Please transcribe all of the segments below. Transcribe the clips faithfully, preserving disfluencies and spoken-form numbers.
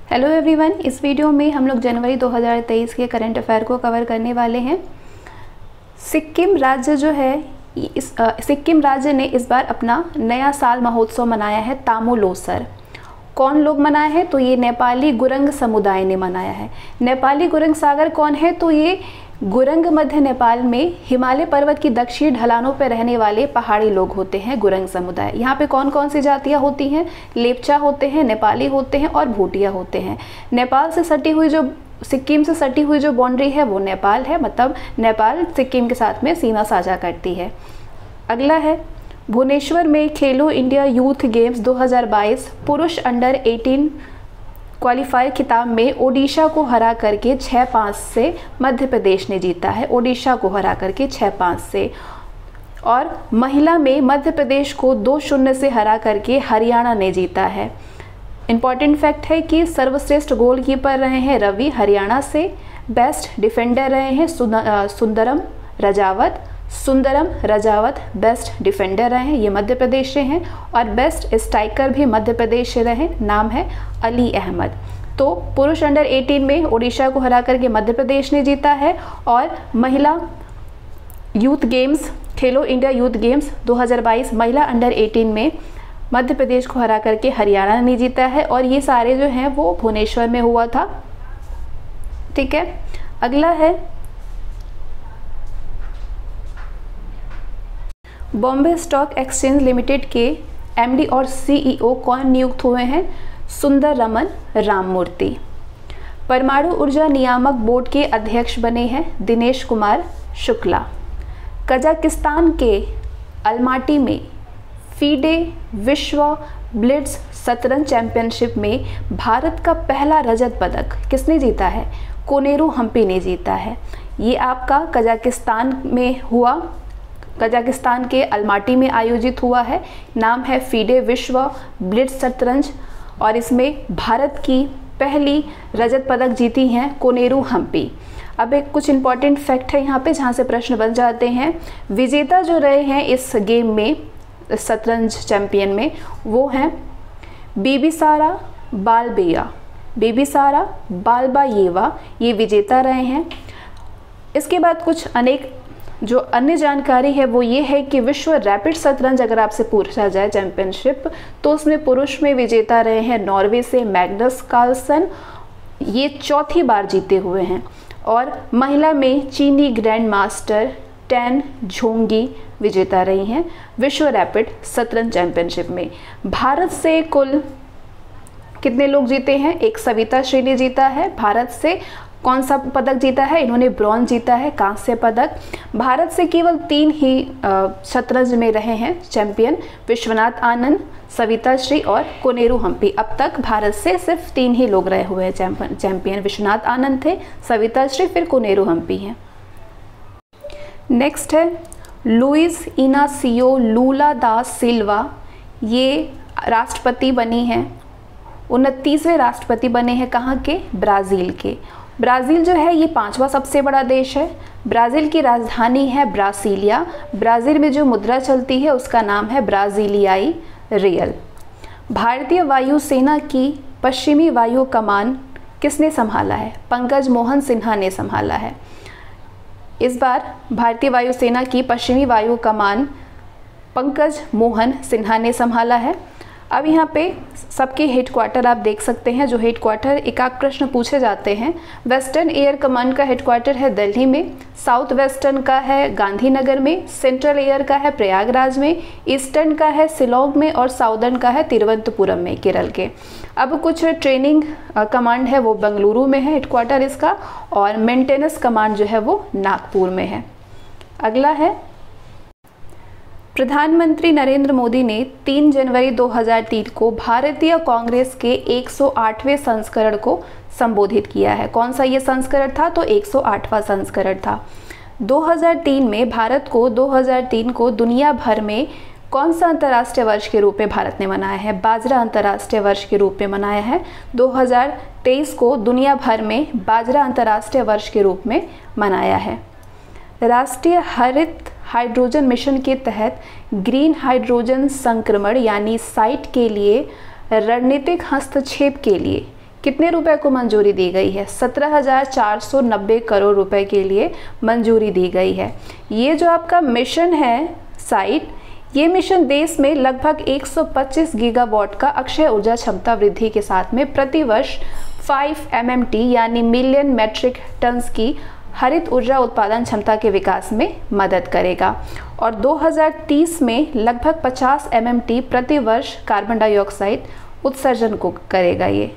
Hello everyone, इस video में हम लोग जनवरी दो हज़ार तेईस के करंट अफेयर को कवर करने वाले हैं। सिक्किम राज्य जो है इस आ, सिक्किम राज्य ने इस बार अपना नया साल महोत्सव मनाया है, तामो लोसर। कौन लोग मनाए हैं? तो ये नेपाली गुरंग समुदाय ने मनाया है। नेपाली गुरंग सागर कौन है? तो ये गुरंग मध्य नेपाल में हिमालय पर्वत की दक्षिणी ढलानों पर रहने वाले पहाड़ी लोग होते हैं, गुरंग समुदाय। यहाँ पे कौन कौन सी जातियाँ होती हैं? लेपचा होते हैं, नेपाली होते हैं और भूटिया होते हैं। नेपाल से सटी हुई जो सिक्किम से सटी हुई जो बाउंड्री है वो नेपाल है, मतलब नेपाल सिक्किम के साथ में सीमा साझा करती है। अगला है भुवनेश्वर में खेलो इंडिया यूथ गेम्स दो हज़ार बाईस पुरुष अंडर अठारह क्वालिफायर खिताब में ओडिशा को हरा करके छः पाँच से मध्य प्रदेश ने जीता है। ओडिशा को हरा करके छः पाँच से। और महिला में मध्य प्रदेश को दो शून्य से हरा करके हरियाणा ने जीता है। इम्पॉर्टेंट फैक्ट है कि सर्वश्रेष्ठ गोलकीपर रहे हैं रवि, हरियाणा से। बेस्ट डिफेंडर रहे हैं सुंदरम रजावत सुंदरम रजावत बेस्ट डिफेंडर रहे हैं, ये मध्य प्रदेश से हैं। और बेस्ट स्ट्राइकर भी मध्य प्रदेश से रहे, नाम है अली अहमद। तो पुरुष अंडर अठारह में ओडिशा को हरा करके मध्य प्रदेश ने जीता है। और महिला youth games Khelo India youth games दो हज़ार बाईस महिला अंडर अठारह में मध्य प्रदेश को हरा करके हरियाणा ने जीता है। और ये सारे जो हैं वो भुवनेश्वर में हुआ था। ठीक है, अगला है बॉम्बे स्टॉक एक्सचेंज लिमिटेड के एमडी और सीईओ कौन नियुक्त हुए हैं? सुंदर रमन राममूर्ति। परमाणु ऊर्जा नियामक बोर्ड के अध्यक्ष बने हैं दिनेश कुमार शुक्ला। कजाकिस्तान के अलमाटी में फीडे विश्व ब्लिट्ज शतरंज चैंपियनशिप में भारत का पहला रजत पदक किसने जीता है? कोनेरू हम्पी ने जीता है। ये आपका कजाकिस्तान में हुआ, कजाकिस्तान के अलमाटी में आयोजित हुआ है। नाम है फीडे विश्व ब्लिट्ज शतरंज और इसमें भारत की पहली रजत पदक जीती हैं कोनेरू हम्पी। अब एक कुछ इंपॉर्टेंट फैक्ट है यहाँ पे जहाँ से प्रश्न बन जाते हैं। विजेता जो रहे हैं इस गेम में, शतरंज चैंपियन में, वो हैं बिबिसारा बालबेया बिबिसारा बालबायेवा, ये विजेता रहे हैं। इसके बाद कुछ अनेक जो अन्य जानकारी है वो ये है कि विश्व रैपिड शतरंज अगर आपसे पूछा जाए चैंपियनशिप, तो उसमें पुरुष में विजेता रहे हैं नॉर्वे से मैग्नस कार्लसन, ये चौथी बार जीते हुए हैं। और महिला में चीनी ग्रैंड मास्टर टेन झोंगी विजेता रही हैं विश्व रैपिड शतरंज चैंपियनशिप में। भारत से कुल कितने लोग जीते हैं? एक सविता श्री ने जीता है। भारत से कौन सा पदक जीता है? इन्होंने ब्रॉन्ज जीता है, कांस्य पदक। भारत से केवल तीन ही शतरंज में रहे हैं चैंपियन, विश्वनाथ आनंद, सविता श्री और कोनेरू हम्पी। अब तक भारत से सिर्फ तीन ही लोग रहे हुए हैं चैंपियन चैंपियन विश्वनाथ आनंद थे, सविता श्री, फिर कोनेरू हम्पी हैं। नेक्स्ट है लुइस इनासियो लूला दा सिल्वा, ये राष्ट्रपति बनी हैं, उनतीसवें राष्ट्रपति बने हैं। कहाँ के? ब्राज़ील के। ब्राज़ील जो है ये पांचवा सबसे बड़ा देश है। ब्राज़ील की राजधानी है ब्रासिलिया। ब्राज़ील में जो मुद्रा चलती है उसका नाम है ब्राज़ीलियाई रियल। भारतीय वायुसेना की पश्चिमी वायु कमान किसने संभाला है? पंकज मोहन सिन्हा ने संभाला है। इस बार भारतीय वायुसेना की पश्चिमी वायु कमान पंकज मोहन सिन्हा ने संभाला है। अब यहाँ पे सबके हेडक्वार्टर आप देख सकते हैं। जो हेडक्वार्टर एकाक प्रश्न पूछे जाते हैं। वेस्टर्न एयर कमांड का हेडक्वार्टर है दिल्ली में, साउथ वेस्टर्न का है गांधीनगर में, सेंट्रल एयर का है प्रयागराज में, ईस्टर्न का है शिलोंग में और साउदर्न का है तिरुवनंतपुरम में, केरल के। अब कुछ ट्रेनिंग कमांड है वो बेंगलुरु में है हेडक्वार्टर इसका, और मेंटेनेंस कमांड जो है वो नागपुर में है। अगला है प्रधानमंत्री नरेंद्र मोदी ने तीन जनवरी दो हज़ार तीन को भारतीय कांग्रेस के एक सौ आठवें संस्करण को संबोधित किया है। कौन सा ये संस्करण था? तो एक सौ आठवां संस्करण था। दो हज़ार तीन में भारत को दो हज़ार तीन को दुनिया भर में कौन सा अंतर्राष्ट्रीय वर्ष के रूप में भारत ने मनाया है? बाजरा अंतर्राष्ट्रीय वर्ष के रूप में मनाया है। दो हज़ार तेईस को दुनिया भर में बाजरा अंतर्राष्ट्रीय वर्ष के रूप में मनाया है। राष्ट्रीय हरित हाइड्रोजन मिशन के तहत ग्रीन हाइड्रोजन संक्रमण यानी साइट के लिए रणनीतिक हस्तक्षेप के लिए कितने रुपए को मंजूरी दी गई है? सत्रह हज़ार चार सौ नब्बे करोड़ रुपए के लिए मंजूरी दी गई है। ये जो आपका मिशन है साइट, ये मिशन देश में लगभग एक सौ पच्चीस गीगावाट का अक्षय ऊर्जा क्षमता वृद्धि के साथ में प्रति वर्ष पाँच एम एम टी यानी मिलियन मेट्रिक टन्स की हरित ऊर्जा उत्पादन क्षमता के विकास में मदद करेगा और दो हज़ार तीस में लगभग पचास एम एम टी प्रति वर्ष कार्बन डाइऑक्साइड उत्सर्जन को करेगा ये।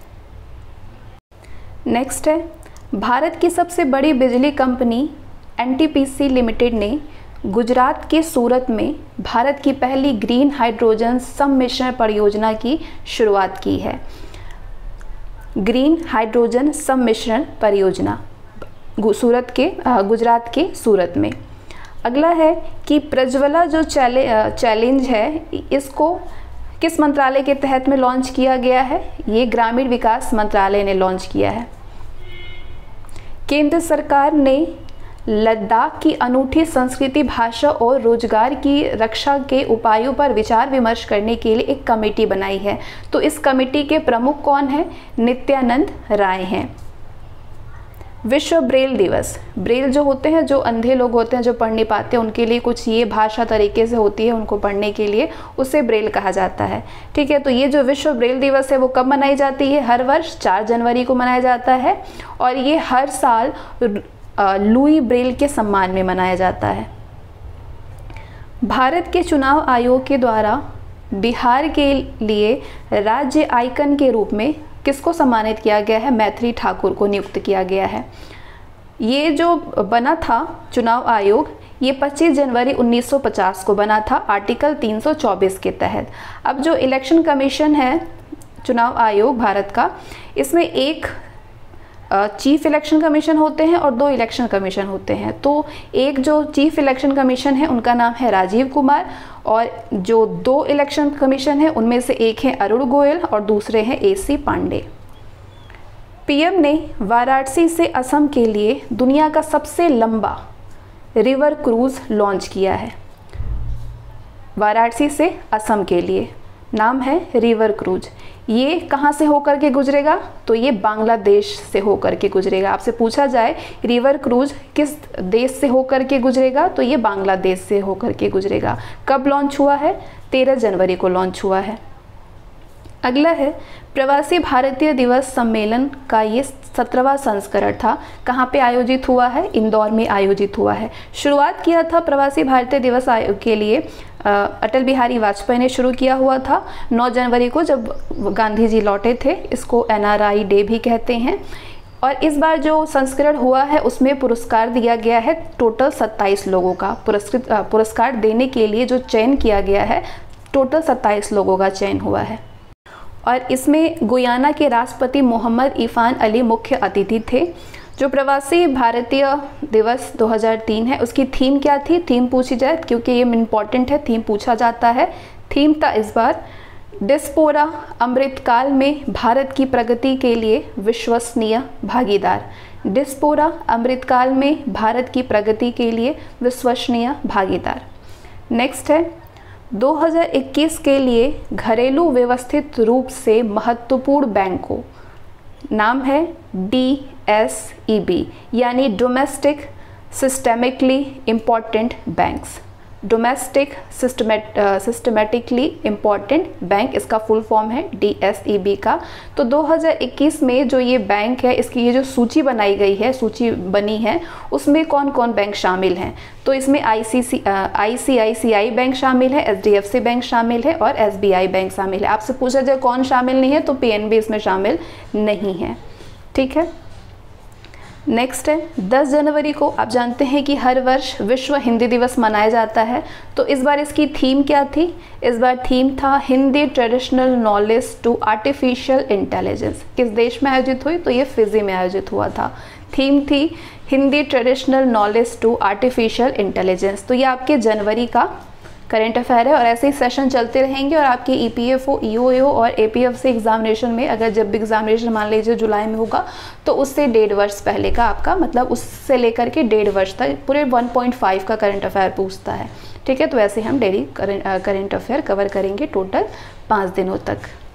नेक्स्ट है, भारत की सबसे बड़ी बिजली company N T P C limited ने गुजरात के सूरत में भारत की पहली ग्रीन हाइड्रोजन सम्मिश्रण परियोजना की शुरुआत की है। ग्रीन हाइड्रोजन सम्मिश्रण परियोजना सूरत के गुजरात के सूरत में। अगला है कि प्रज्वला जो चैले चैलेंज है, इसको किस मंत्रालय के तहत में लॉन्च किया गया है? ये ग्रामीण विकास मंत्रालय ने लॉन्च किया है। केंद्र सरकार ने लद्दाख की अनूठी संस्कृति, भाषा और रोजगार की रक्षा के उपायों पर विचार विमर्श करने के लिए एक कमेटी बनाई है। तो इस कमेटी के प्रमुख कौन हैं? नित्यानंद राय हैं। विश्व ब्रेल दिवस, ब्रेल जो होते हैं, जो अंधे लोग होते हैं, जो पढ़ नहीं पाते, उनके लिए कुछ ये भाषा तरीके से होती है उनको पढ़ने के लिए, उसे ब्रेल कहा जाता है। ठीक है, तो ये जो विश्व ब्रेल दिवस है वो कब मनाई जाती है? हर वर्ष चार जनवरी को मनाया जाता है और ये हर साल लुई ब्रेल के सम्मान में मनाया जाता है। भारत के चुनाव आयोग के द्वारा बिहार के लिए राज्य आइकन के रूप में किसको सम्मानित किया गया है? मैथिली ठाकुर को नियुक्त किया गया है। ये जो बना था चुनाव आयोग, ये पच्चीस जनवरी उन्नीस सौ पचास को बना था आर्टिकल तीन सौ चौबीस के तहत। अब जो इलेक्शन कमीशन है चुनाव आयोग भारत का, इसमें एक चीफ इलेक्शन कमीशन होते हैं और दो इलेक्शन कमीशन होते हैं। तो एक जो चीफ इलेक्शन कमीशन है उनका नाम है राजीव कुमार और जो दो इलेक्शन कमीशन है उनमें से एक है अरुण गोयल और दूसरे हैं ए सी पांडे। पीएम ने वाराणसी से असम के लिए दुनिया का सबसे लंबा रिवर क्रूज लॉन्च किया है। वाराणसी से असम के लिए नाम है रिवर क्रूज। ये कहाँ से होकर के गुजरेगा? तो ये बांग्लादेश से होकर के गुजरेगा। आपसे पूछा जाए रिवर क्रूज किस देश से होकर के गुजरेगा, तो ये बांग्लादेश से होकर के गुजरेगा। कब लॉन्च हुआ है? तेरह जनवरी को लॉन्च हुआ है। अगला है प्रवासी भारतीय दिवस सम्मेलन का ये सत्रहवां संस्करण था। कहाँ पे आयोजित हुआ है? इंदौर में आयोजित हुआ है। शुरुआत किया था प्रवासी भारतीय दिवस आयोग के लिए अटल बिहारी वाजपेयी ने शुरू किया हुआ था नौ जनवरी को, जब गांधी जी लौटे थे। इसको एन आर आई डे भी कहते हैं। और इस बार जो संस्करण हुआ है उसमें पुरस्कार दिया गया है टोटल सत्ताईस लोगों का। पुरस्कृत पुरस्कार देने के लिए जो चयन किया गया है, टोटल सत्ताईस लोगों का चयन हुआ है। और इसमें गुयाना के राष्ट्रपति मोहम्मद इरफान अली मुख्य अतिथि थे। जो प्रवासी भारतीय दिवस दो हज़ार तीन है, उसकी थीम क्या थी? थीम पूछी जाए क्योंकि ये इम्पॉर्टेंट है, थीम पूछा जाता है। थीम था इस बार डिस्पोरा अमृतकाल में भारत की प्रगति के लिए विश्वसनीय भागीदार। डिस्पोरा अमृतकाल में भारत की प्रगति के लिए विश्वसनीय भागीदार। नेक्स्ट है दो हज़ार इक्कीस के लिए घरेलू व्यवस्थित रूप से महत्वपूर्ण बैंकों, नाम है डी एस ई बी यानी domestic systemically important banks. Domestic systematically important bank, इसका फुल फॉर्म है डी एस ई बी का। तो दो हज़ार इक्कीस में जो ये बैंक है, इसकी ये जो सूची बनाई गई है, सूची बनी है, उसमें कौन कौन बैंक शामिल हैं? तो इसमें आई सी सी आई सी आई सी आई बैंक शामिल है, H D F C bank शामिल है और एस बी आई बैंक शामिल है। आपसे पूछा जाए कौन शामिल नहीं है, तो पी एन बी इसमें शामिल नहीं है। ठीक है, नेक्स्ट है दस जनवरी को आप जानते हैं कि हर वर्ष विश्व हिंदी दिवस मनाया जाता है। तो इस बार इसकी थीम क्या थी? इस बार थीम था Hindi traditional knowledge to artificial intelligence. किस देश में आयोजित हुई? तो ये फिजी में आयोजित हुआ था। थीम थी Hindi traditional knowledge to artificial intelligence. तो ये आपके जनवरी का करंट अफेयर है और ऐसे ही सेशन चलते रहेंगे। और आपके E P F O, E O A O और A P F C examination में, अगर जब भी एग्जामिनेशन मान लीजिए जुलाई में होगा, तो उससे डेढ़ वर्ष पहले का आपका, मतलब उससे लेकर के डेढ़ वर्ष तक पूरे वन पॉइंट फाइव का करंट अफेयर पूछता है। ठीक है, तो ऐसे हम डेली करंट अफेयर कवर करेंगे टोटल पाँच दिनों तक।